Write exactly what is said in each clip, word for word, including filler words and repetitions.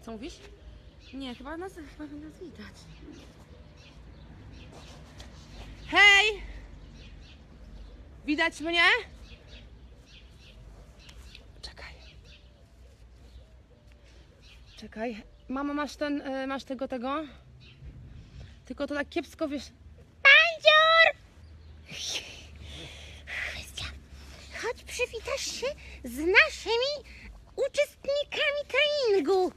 Co mówisz? Nie, chyba nas, chyba nas widać. Hej! Widać mnie? Czekaj. Czekaj. Mama, masz ten, y, masz tego, tego? Tylko to tak kiepsko, wiesz... Bandzior! Chwystia, chodź przywitasz się z naszymi uczestnikami treningu.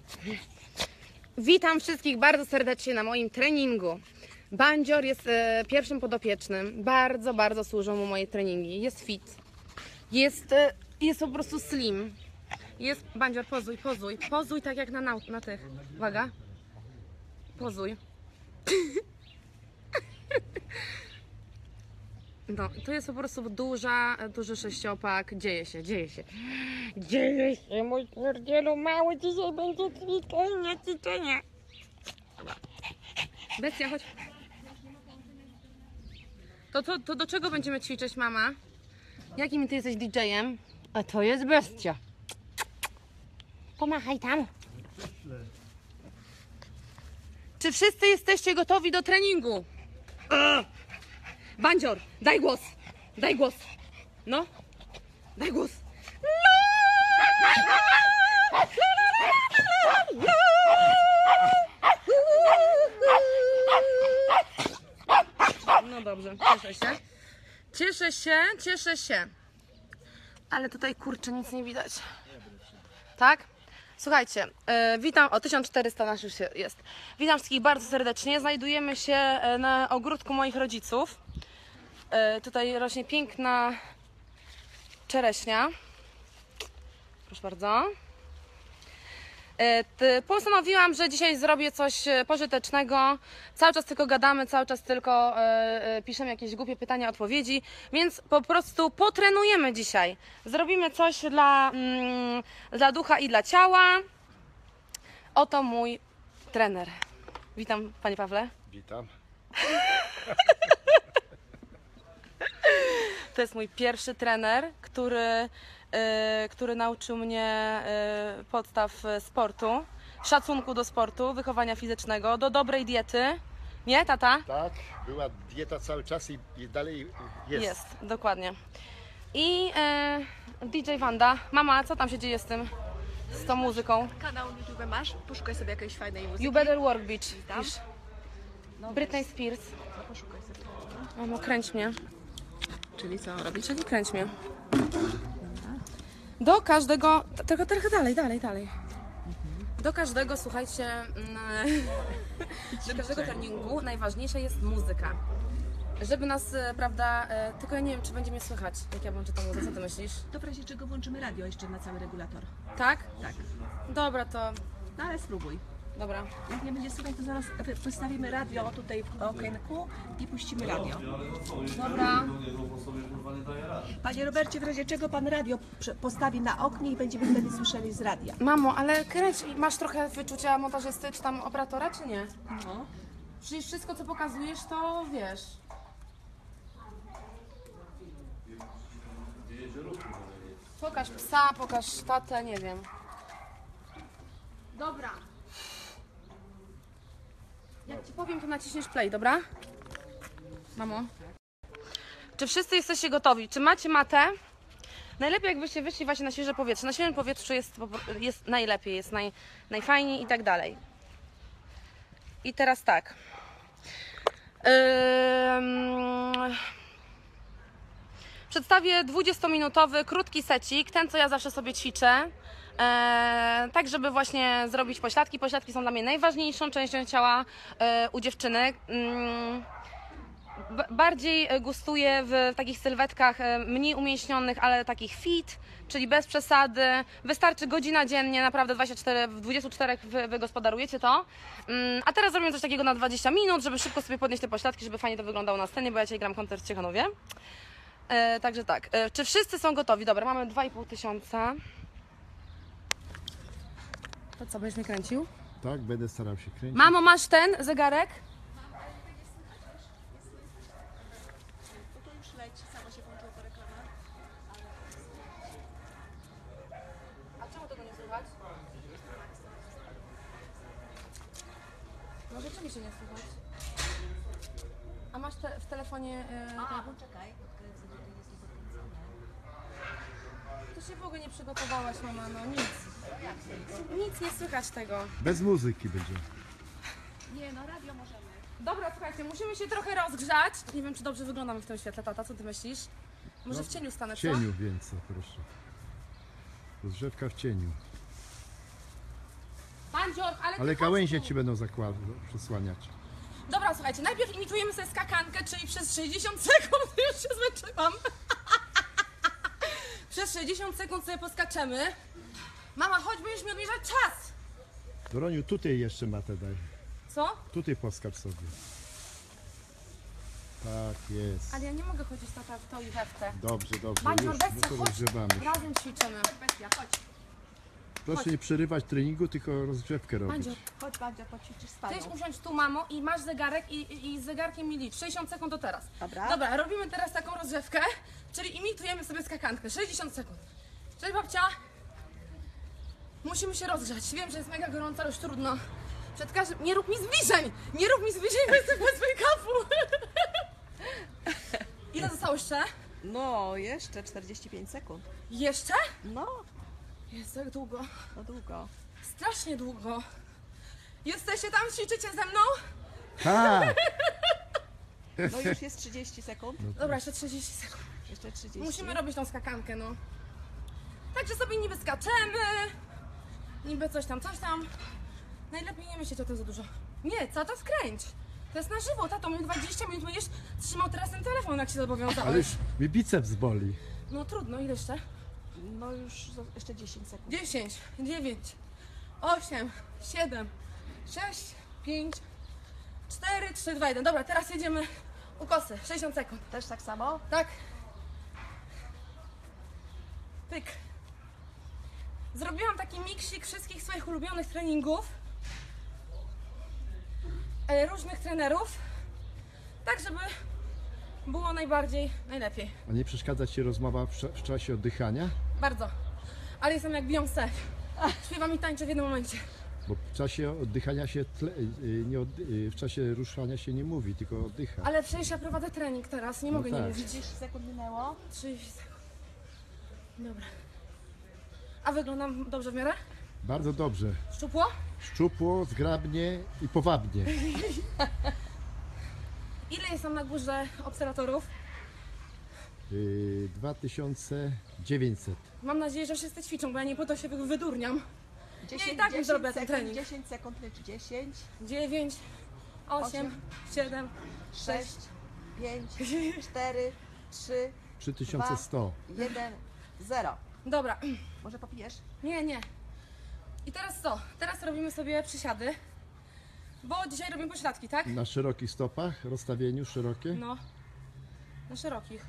Witam wszystkich bardzo serdecznie na moim treningu. Bandzior jest e, pierwszym podopiecznym. Bardzo, bardzo służą mu moje treningi. Jest fit. Jest, e, jest po prostu slim. Jest... Bandzior, pozuj, pozuj. Pozuj tak jak na, na, na tych. Uwaga. Pozuj. No, to jest po prostu duża, duży sześciopak. Dzieje się, dzieje się. Dzieje się, mój pierdzielu mały. Dzisiaj będzie ćwiczenie, ćwiczenie. Bestia, chodź. To, to, to do czego będziemy ćwiczyć, mama? Jakim ty jesteś didżejem? A to jest Bestia. Pomachaj tam. Czy wszyscy jesteście gotowi do treningu? Bandzior, daj głos. Daj głos. No. Daj głos. No dobrze, cieszę się. Cieszę się, cieszę się. Ale tutaj kurczę nic nie widać. Tak? Słuchajcie, e, witam, o tysiąc czterysta nasz już jest. Witam wszystkich bardzo serdecznie. Znajdujemy się na ogródku moich rodziców. E, tutaj rośnie piękna czereśnia. Proszę bardzo. E, t, postanowiłam, że dzisiaj zrobię coś pożytecznego. Cały czas tylko gadamy, cały czas tylko e, e, piszemy jakieś głupie pytania, odpowiedzi. Więc po prostu potrenujemy dzisiaj. Zrobimy coś dla, mm, dla ducha i dla ciała. Oto mój trener. Witam, panie Pawle. Witam. To jest mój pierwszy trener, który, yy, który nauczył mnie yy, podstaw sportu, szacunku do sportu, wychowania fizycznego, do dobrej diety. Nie, tata? Tak, była dieta cały czas i, i dalej jest. Jest, dokładnie. I yy, D J Wanda. Mama, co tam się dzieje z tym, z tą muzyką? Kanał YouTube masz? Poszukaj sobie jakiejś fajnej muzyki. You Better Work Bitch. Tam? Pisz. No, Britney Spears. no poszukaj sobie. Mamo, kręć mnie. Czyli co robić? Czyli kręć mnie. Do każdego, tylko trochę dalej, dalej, dalej. Do każdego, słuchajcie, mm, do każdego treningu najważniejsza jest muzyka. Żeby nas, e, prawda, e, tylko ja nie wiem, czy będzie mnie słychać, jak ja włączę tą muzykę, co ty myślisz? To w razie czego włączymy radio jeszcze na cały regulator. Tak? Tak. Dobra, to, No ale spróbuj. dobra. Jak nie będzie słychać, to zaraz postawimy radio tutaj w okienku i puścimy radio. Dobra. Panie Robercie, w razie czego pan radio prze- postawi na oknie i będziemy wtedy słyszeli z radia. Mamo, ale kręć, masz trochę wyczucia montażysty, czy tam operatora, czy nie? No. Przecież wszystko, co pokazujesz, to wiesz. Pokaż psa, pokaż tatę, nie wiem. Dobra. Jak ci powiem, to naciśniesz play, dobra? Mamo? Czy wszyscy jesteście gotowi? Czy macie matę? Najlepiej jakbyście wyszli właśnie na świeże powietrze. Na świeżym powietrzu jest, jest najlepiej, jest naj, najfajniej i tak dalej. I teraz tak. Ym... Przedstawię dwudziestominutowy, krótki secik, ten co ja zawsze sobie ćwiczę. E, tak, żeby właśnie zrobić pośladki. Pośladki są dla mnie najważniejszą częścią ciała e, u dziewczyny. Mm, b- bardziej gustuję w takich sylwetkach e, mniej umięśnionych, ale takich fit, czyli bez przesady. Wystarczy godzina dziennie, naprawdę dwadzieścia cztery, w dwudziestu czterech wy, wygospodarujecie to. Mm, a teraz zrobimy coś takiego na dwadzieścia minut, żeby szybko sobie podnieść te pośladki, żeby fajnie to wyglądało na scenie, bo ja dzisiaj gram koncert w Ciechanowie. E, także tak, e, czy wszyscy są gotowi? Dobra, mamy dwa i pół tysiąca. To co, będziesz mnie kręcił? Tak, będę starał się kręcić. Mamo, masz ten zegarek? No to już leci, sama się włączyła ta reklama. A czemu tego nie słychać? No rzeczywiście nie słychać. A masz te, w telefonie... Yy, A, tego? poczekaj, odkręcę, bo to jest niepokręcone. To się w ogóle nie przygotowałaś, mama, no nic. Nic nie słychać tego. Bez muzyki będzie. Nie, no radio możemy. Dobra, słuchajcie, musimy się trochę rozgrzać. Nie wiem, czy dobrze wyglądam w tym świetle, tata, co ty myślisz? Może w cieniu stanę, W co? cieniu więcej, proszę. Rozgrzewka w cieniu. Bandzior, ale ty Ale chodź gałęzie tu. ci będą zakład- przysłaniać. Dobra, słuchajcie, najpierw imitujemy sobie skakankę, czyli przez sześćdziesiąt sekund, już się zmęczyłam. Przez sześćdziesiąt sekund sobie poskaczemy. Mama, chodź, będziesz mi odmierzać czas. Doroniu, tutaj jeszcze matę daj. Co? Tutaj poskacz sobie. Tak jest. Ale ja nie mogę chodzić tata w to i we w te. Dobrze, dobrze. Bandzior, Już, no bestia, to chodź. rozgrzewamy. Razem ćwiczymy. Bestia, chodź. Proszę nie przerywać treningu, tylko rozgrzewkę robić. Bandzior, Chodź, Bandzio, poćwiczysz z ty panią. już usiądź tu, mamo, i masz zegarek i, i, i z zegarkiem mi licz. sześćdziesiąt sekund do teraz. Dobra. Dobra, robimy teraz taką rozgrzewkę, czyli imitujemy sobie skakankę. sześćdziesiąt sekund. Cześć babcia. Musimy się rozgrzać. Wiem, że jest mega gorąco, ale już trudno. Przed każdym... Nie rób mi zbliżeń! Nie rób mi zbliżeń, bo jestem bez make-upu. Ile zostało jeszcze? No, jeszcze czterdzieści pięć sekund. Jeszcze? No, Jest jak długo. no długo. Strasznie długo. Jesteście tam? Ćwiczycie ze mną? Tak! No już jest trzydzieści sekund. Dobra, jeszcze trzydzieści sekund. Jeszcze trzydzieści. Musimy robić tą skakankę, no. Także sobie niby skaczemy, niby coś tam, coś tam. Najlepiej nie myśleć o tym za dużo. Nie, cały czas kręć. To jest na żywo, tato, my dwadzieścia minut będziesz trzymał teraz ten telefon, jak się Ale zobowiązałeś. już mi biceps boli. No trudno, ile jeszcze? No już zo- jeszcze dziesięć sekund. dziesięć, dziewięć, osiem, siedem, sześć, pięć, cztery, trzy, dwa, jeden. Dobra, teraz jedziemy ukosy, sześćdziesiąt sekund. Też tak samo? Tak. Pyk. Zrobiłam taki miksik wszystkich swoich ulubionych treningów. E, różnych trenerów. Tak, żeby było najbardziej, najlepiej. A nie przeszkadza ci rozmowa w, cza- w czasie oddychania? Bardzo. Ale jestem jak Beyoncé. Śpiewam i tańczę w jednym momencie. Bo w czasie oddychania się tle, y, nie oddy, y, w czasie ruszania się nie mówi, tylko oddycha. Ale przecież ja prowadzę trening teraz, nie No mogę nie tak. mówić. trzydzieści sekund minęło. trzydzieści sekund. Dobra. A wyglądam dobrze w miarę? Bardzo dobrze. Szczupło? Szczupło, zgrabnie i powabnie. Ile jest tam na górze obserwatorów? Y, dwa tysiące dziewięćset. Mam nadzieję, że wszyscy ćwiczą, bo ja nie po to się wy- wydurniam. dziesięć, i tak już dziesięć zrobię ten sekund, trening. dziesięć sekund, lecz dziesięć, dziewięć, osiem, Osiem. siedem, sześć, pięć, cztery, trzy, trzy tysiące sto. jeden, zero. Dobra, Może popijesz? nie, nie. I teraz co? Teraz robimy sobie przysiady, bo dzisiaj robimy pośladki, tak? Na szerokich stopach, rozstawieniu szerokie. No, na szerokich.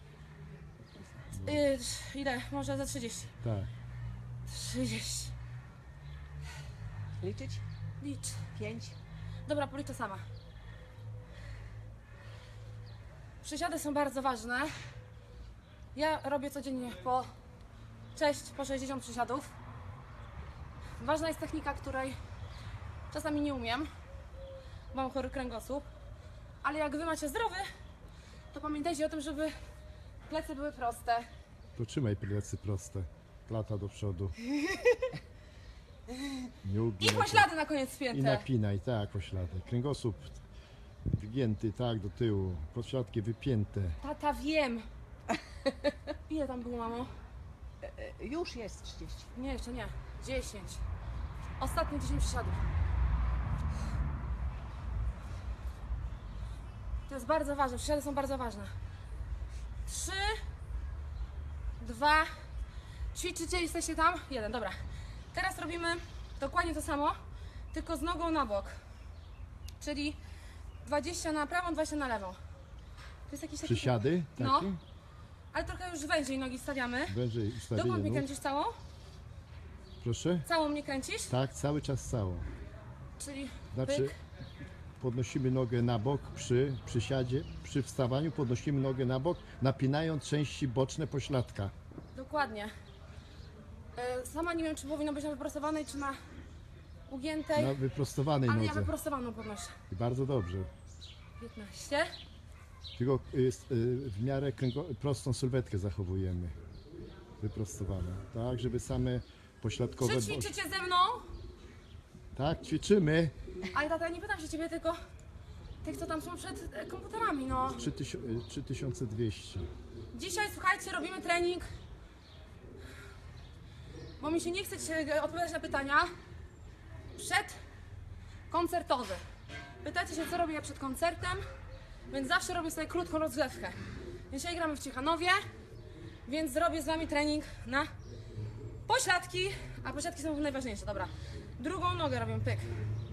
Yy, ile? Może za trzydzieści. Tak. trzydzieści. Liczyć? Licz. pięć. Dobra, policzę sama. Przysiady są bardzo ważne. Ja robię codziennie po sześć, po sześćdziesiąt przysiadów. Ważna jest technika, której czasami nie umiem. Mam chory kręgosłup. Ale jak wy macie zdrowy, to pamiętajcie o tym, żeby plecy były proste. To trzymaj plecy proste. Klata do przodu. Nie I uginaj się. poślady na koniec I spięte. napinaj, tak, poślady. Kręgosłup wygięty, tak, do tyłu. Pośladki wypięte. Tata, wiem. Ile tam było, mamo? Już jest trzydzieści. Nie, jeszcze nie. dziesięć. Ostatnie dziesięć przysiadów. To jest bardzo ważne. Przysiady są bardzo ważne. Trzy, dwa. Ćwiczycie, jesteście tam? Jeden, dobra. Teraz robimy dokładnie to samo, tylko z nogą na bok. Czyli dwadzieścia na prawą, dwadzieścia na lewą. To jest jakiś taki... Przysiady takie? No. Ale trochę już węziej nogi stawiamy. Wężej Dokąd ustawienie mnie nóg. kręcisz całą? Proszę? Całą mnie kręcisz? Tak, cały czas cało. Czyli Znaczy pyk. podnosimy nogę na bok przy przysiadzie, przy wstawaniu podnosimy nogę na bok, napinając części boczne pośladka. Dokładnie. E, Sama nie wiem, czy powinno być na wyprostowanej, czy na ugiętej, Na wyprostowanej ale ja nodze. wyprostowaną podnoszę. I bardzo dobrze. piętnaście. Tylko y, y, w miarę kręgo, prostą sylwetkę zachowujemy. Wyprostowaną. Tak, żeby same pośladkowe... Czy ćwiczycie ze mną? Tak, ćwiczymy. Ale tata, ja nie pytam się ciebie, tylko tych, co tam są przed e, komputerami, no. trzy tysiące dwieście. Dzisiaj, słuchajcie, robimy trening, bo mi się nie chce dzisiaj odpowiadać na pytania. Przedkoncertowy. Pytacie się, co robię ja przed koncertem, więc zawsze robię sobie krótką rozgrzewkę. Dzisiaj gramy w Ciechanowie, więc zrobię z wami trening na pośladki, a pośladki są najważniejsze, dobra. Drugą nogę robię, pyk.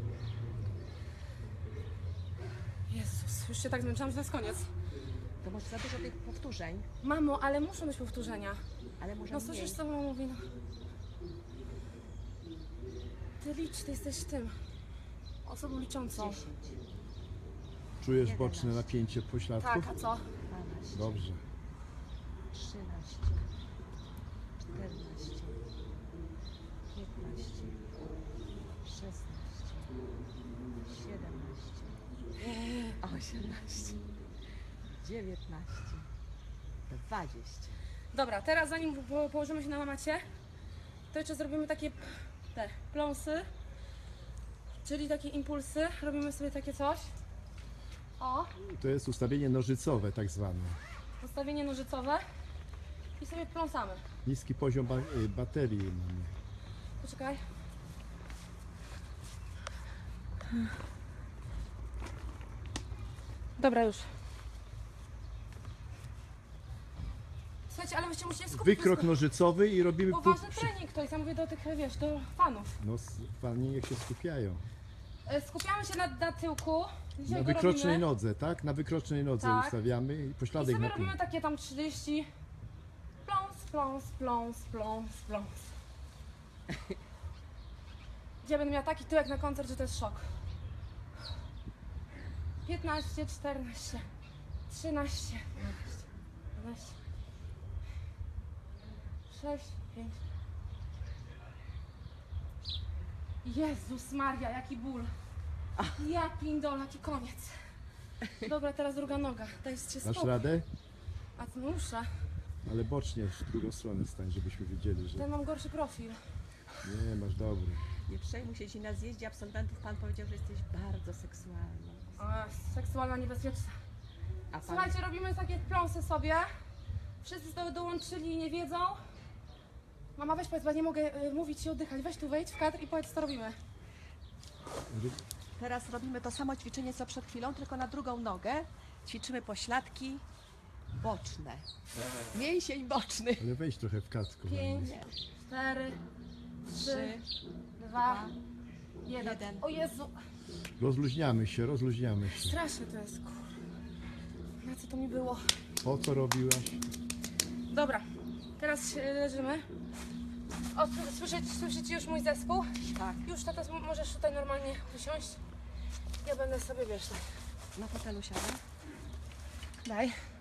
Jezus, już się tak zmęczyłam, że to jest koniec. To może za dużo tych powtórzeń, Mamo, ale muszą być powtórzenia. ale może No mniej. słyszysz, co mama mówi, no. Ty licz, ty jesteś tym. Osobą liczącą. dziesięć, Czujesz boczne napięcie pośladków? Tak, a co? dwanaście, Dobrze. trzynaście, czternaście, piętnaście, szesnaście, siedemnaście, osiemnaście, dziewiętnaście, dwadzieścia. Dobra, teraz zanim po- położymy się na macie, to jeszcze zrobimy takie te pląsy, czyli takie impulsy. Robimy sobie takie coś. O, To jest ustawienie nożycowe tak zwane. ustawienie nożycowe i sobie pląsamy. Niski poziom ba y, baterii mamy. Poczekaj. Dobra, już. Słuchajcie, ale wy się musicie skupić. Wykrok nożycowy i robimy... pół- Poważny trening to jest, ja mówię do tych, wiesz, do fanów. No, s- fani niech się skupiają. E, Skupiamy się na, na tyłku. Dzisiaj Na to wykrocznej robimy. nodze, tak? Na wykrocznej nodze Tak. ustawiamy i I pośladek sobie na tym. robimy takie tam trzydzieści. Pląs, pląs, pląs, pląs, pląs. Ja będę miała taki tyłek na koncert, że to jest szok. piętnaście, czternaście, trzynaście, dwanaście, sześć, pięć. Jezus Maria, jaki ból. Ja pindol, jaki koniec. Dobra, teraz druga noga. Dajcie Dasz spokój. radę? A co muszę? Ale bocznie w drugą stronę stań, żebyśmy widzieli, że Ten mam gorszy profil. nie, masz dobry. Nie przejmuj się, dzisiaj na zjeździe absolwentów pan powiedział, że jesteś bardzo seksualna. A, seksualna niebezpieczna. A pan Słuchajcie, robimy takie pląsy sobie. Wszyscy do, dołączyli i nie wiedzą. Mama, weź powiedz, bo ja nie mogę y, mówić i oddychać. Weź tu, wejdź w kadr i powiedz, co robimy. Teraz robimy to samo ćwiczenie co przed chwilą, tylko na drugą nogę. Ćwiczymy pośladki boczne. Mięsień boczny. Ale wejdź trochę w kadr, kochanie. Pięć, cztery, trzy, Trzy, dwa, jeden. jeden. O Jezu, Rozluźniamy się, rozluźniamy się. strasznie to jest, kur... Na co to mi było? Po co robiłaś? Dobra, teraz się leżymy. O, słyszycie, słyszycie już mój zespół? Tak, Już, tata, możesz tutaj normalnie usiąść. Ja będę sobie, wiesz, tak. na fotelu siadam. Daj.